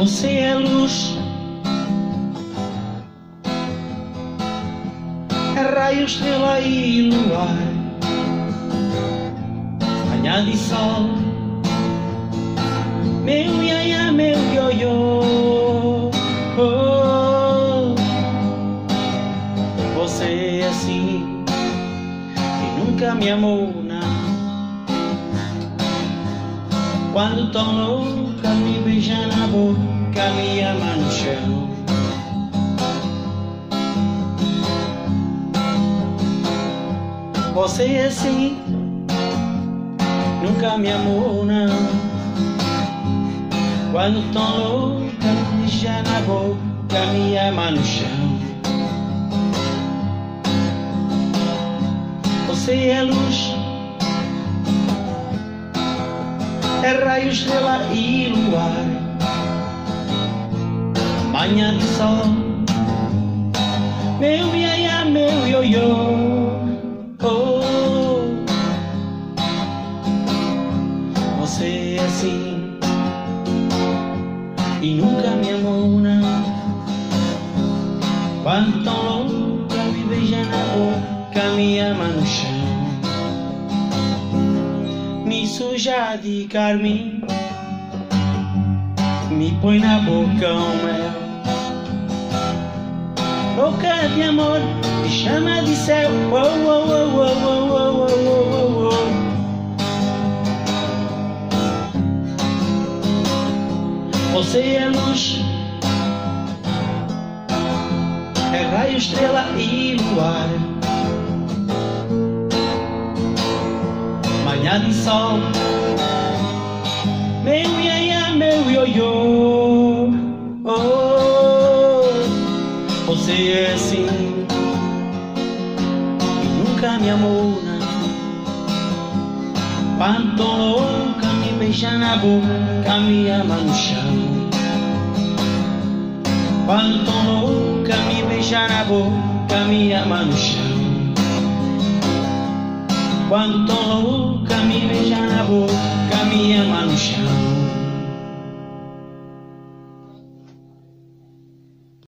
Você é luz, é raio, estrela e luar, manhã de sol, meu iaia, meu ioiô. Oh, você é assim e nunca me amou, não. Quando tão louca me beija na boca, me ama no chão. Você é assim, nunca me amou, não. Quando tão louca me beija na boca, me ama no chão. Você é luz, é raio, estrela e luar, manhã de sol, meu iaia, meu ioiô. Oh, você é assim e nunca me amou, não. Quando tão louca me beija na boca, me ama no chão. Me suja de carmim, me põe na boca o mel. Boca de amor, me chama de céu. Oh, oh, oh, oh, oh, oh, oh, oh, oh. Você é luz, é raio, estrela e luar, manhã de sol, meu iaia, meu ioiô. Oh, você é assim e nunca me amou, não. Quando tão louca me beija na boca, me ama no chão. Quando tão louca me beija na boca, me ama no chão. Quando tão louca me beija na boca, me ama no chão.